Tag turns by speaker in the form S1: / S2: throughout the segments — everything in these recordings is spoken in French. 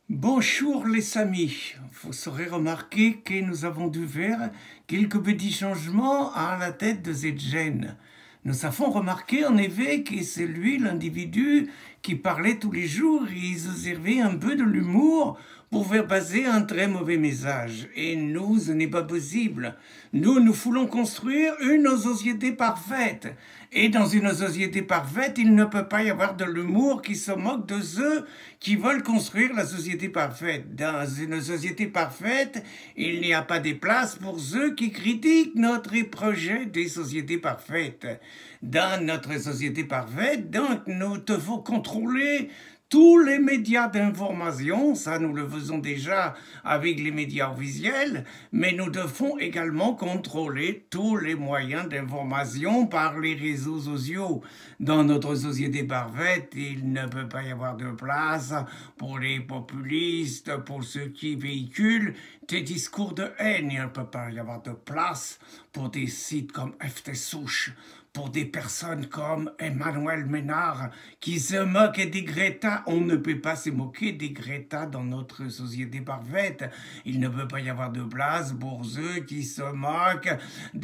S1: Bonjour les amis, vous saurez remarquer que nous avons dû faire quelques petits changements à la tête de cette chaîne. Nous avons remarqué en effet que c'est lui l'individu qui parlait tous les jours et il se servait un peu de l'humour pour faire passer un très mauvais message. Et nous, ce n'est pas possible. Nous voulons construire une société parfaite. Et dans une société parfaite, il ne peut pas y avoir de l'humour qui se moque de ceux qui veulent construire la société parfaite. Dans une société parfaite, il n'y a pas de place pour ceux qui critiquent notre projet des sociétés parfaites. Dans notre société parfaite, donc, nous devons contrôler tous les médias d'information, ça nous le faisons déjà avec les médias officiels, mais nous devons également contrôler tous les moyens d'information par les réseaux sociaux. Dans notre société parfaite, il ne peut pas y avoir de place pour les populistes, pour ceux qui véhiculent des discours de haine. Il ne peut pas y avoir de place pour des sites comme FT Souche, pour des personnes comme Emmanuel Ménard qui se moquent des Greta. On ne peut pas se moquer des Greta dans notre société parfaite. Il ne peut pas y avoir de place pour ceux qui se moquent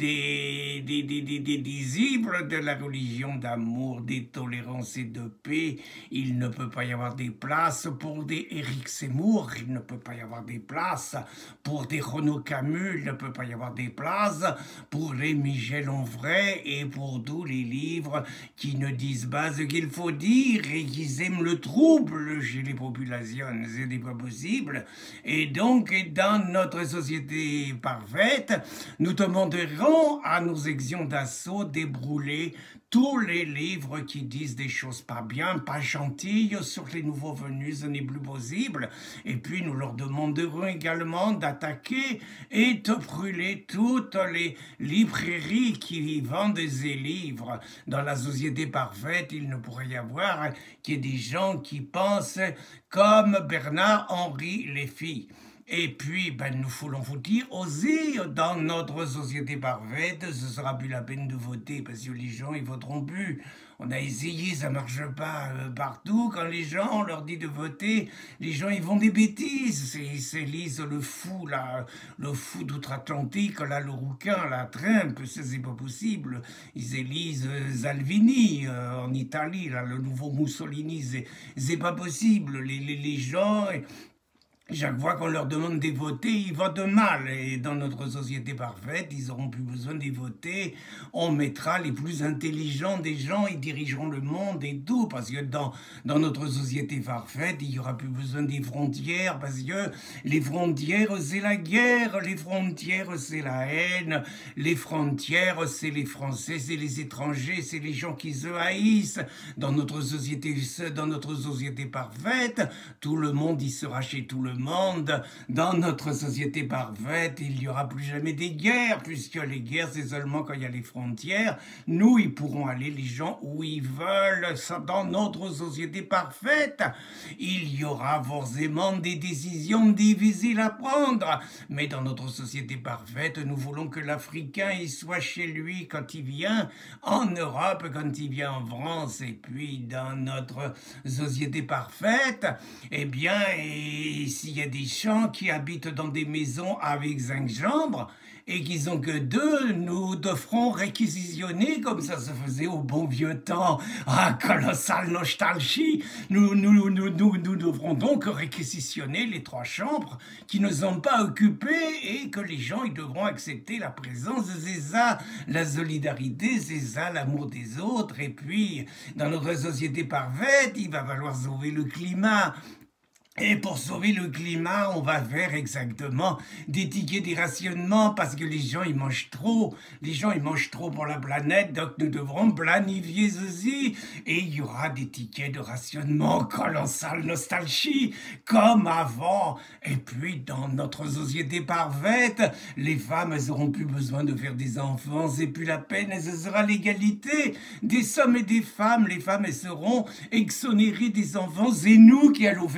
S1: des disciples de la religion d'amour, des tolérances et de paix. Il ne peut pas y avoir des places pour des Éric Zemmour. Il ne peut pas y avoir des places pour des Renaud Camus. Il ne peut pas y avoir des places pour les Michel Onfray et pour tous les livres qui ne disent pas ce qu'il faut dire et qui aiment le trouble chez les populations. Ce n'est pas possible. Et donc, dans notre société parfaite, nous demanderons à nos sections d'assaut d'ébrouler tous les livres qui disent des choses pas bien, pas gentilles sur les nouveaux venus, ce n'est plus possible. Et puis nous leur demanderons également d'attaquer et de brûler toutes les librairies qui vendent des livres. Dans la société parfaite, il ne pourrait y avoir que des gens qui pensent comme Bernard-Henri Lévy. Et puis, nous voulons vous dire aussi, dans notre société parfaite, ce sera plus la peine de voter parce que les gens, ils voteront plus. On a essayé, ça marche pas partout. Quand les gens, on leur dit de voter, les gens, ils font des bêtises. Ils s'élisent le fou, là, le fou d'outre-Atlantique, là, le rouquin, la Trump, c'est pas possible. Ils élisent Salvini en Italie, là, le nouveau Mussolini, c'est pas possible. Les gens... Chaque fois qu'on leur demande de voter, ils votent mal. Et dans notre société parfaite, ils n'auront plus besoin de voter. On mettra les plus intelligents des gens, ils dirigeront le monde et tout. Parce que dans notre société parfaite, il n'y aura plus besoin des frontières. Parce que les frontières, c'est la guerre. Les frontières, c'est la haine. Les frontières, c'est les Français, c'est les étrangers, c'est les gens qui se haïssent. Dans notre société parfaite, tout le monde y sera chez tout le monde. Dans notre société parfaite, il n'y aura plus jamais des guerres, puisque les guerres, c'est seulement quand il y a les frontières. Nous, ils pourront aller, les gens, où ils veulent. Dans notre société parfaite, il y aura forcément des décisions difficiles à prendre. Mais dans notre société parfaite, nous voulons que l'Africain, il soit chez lui quand il vient en Europe, quand il vient en France. Et puis, dans notre société parfaite, eh bien, s'il y a des gens qui habitent dans des maisons avec 5 chambres et qu'ils ont que 2, nous devrons réquisitionner comme ça se faisait au bon vieux temps. Ah, colossale nostalgie. Nous devrons donc réquisitionner les 3 chambres qui ne sont pas occupées et que les gens ils devront accepter la présence. C'est ça la solidarité, c'est ça l'amour des autres. Et puis, dans notre société parfaite, il va falloir sauver le climat. Et pour sauver le climat, on va faire exactement des tickets de rationnement parce que les gens, ils mangent trop. Les gens, ils mangent trop pour la planète, donc nous devrons planifier ceci. Et il y aura des tickets de rationnement, colossale nostalgie, comme avant. Et puis, dans notre société parfaite, les femmes, elles n'auront plus besoin de faire des enfants. C'est plus la peine, et ce sera l'égalité des hommes et des femmes. Les femmes, elles seront exonérées des enfants. C'est nous qui allons faire les enfants.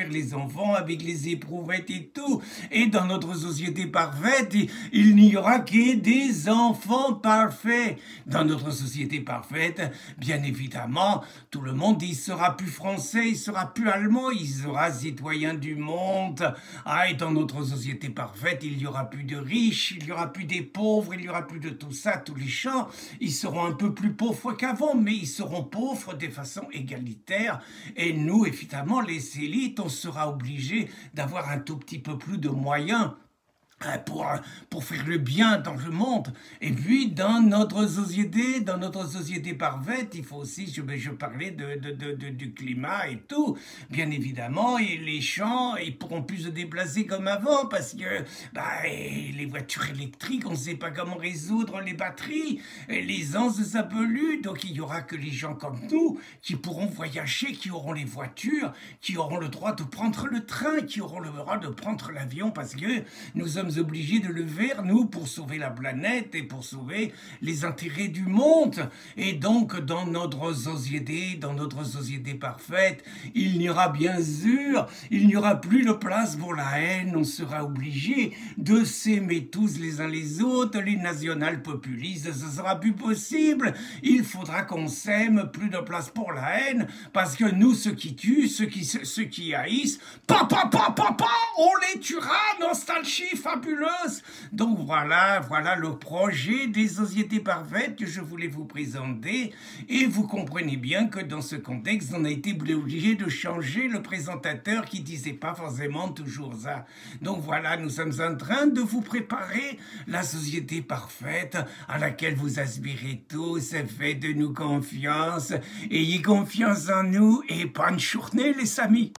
S1: enfants avec les éprouvettes et tout. Et dans notre société parfaite, il n'y aura que des enfants parfaits. Dans notre société parfaite, bien évidemment, tout le monde, il sera plus français, il sera plus allemand, il sera citoyen du monde. Ah, et dans notre société parfaite, il n'y aura plus de riches, il n'y aura plus des pauvres, il n'y aura plus de tout ça. Tous les gens, ils seront un peu plus pauvres qu'avant, mais ils seront pauvres de façon égalitaire. Et nous, évidemment, les élites, on sera obligés d'avoir un tout petit peu plus de moyens pour faire le bien dans le monde. Et puis, dans notre société parfaite, il faut aussi, je parlais du climat et tout, bien évidemment, et les gens, ils pourront plus se déplacer comme avant, parce que les voitures électriques, on ne sait pas comment résoudre les batteries, et l'essence, ça pollue, donc il n'y aura que les gens comme nous qui pourront voyager, qui auront les voitures, qui auront le droit de prendre le train, qui auront le droit de prendre l'avion, parce que nous sommes obligés de le faire, nous, pour sauver la planète et pour sauver les intérêts du monde. Et donc, dans notre société parfaite, il n'y aura bien sûr, il n'y aura plus de place pour la haine. On sera obligé de s'aimer tous les uns les autres. Les national-populistes, ce sera plus possible. Il faudra qu'on s'aime, plus de place pour la haine, parce que nous, ceux qui tuent, ceux qui haïssent, on les tuera, nostalgie fabuleuse. Donc voilà le projet des sociétés parfaites que je voulais vous présenter. Et vous comprenez bien que dans ce contexte, on a été obligé de changer le présentateur qui disait pas forcément toujours ça. Donc voilà, nous sommes en train de vous préparer la société parfaite à laquelle vous aspirez tous. Faites de nous confiance, ayez confiance en nous et bonne journée les amis.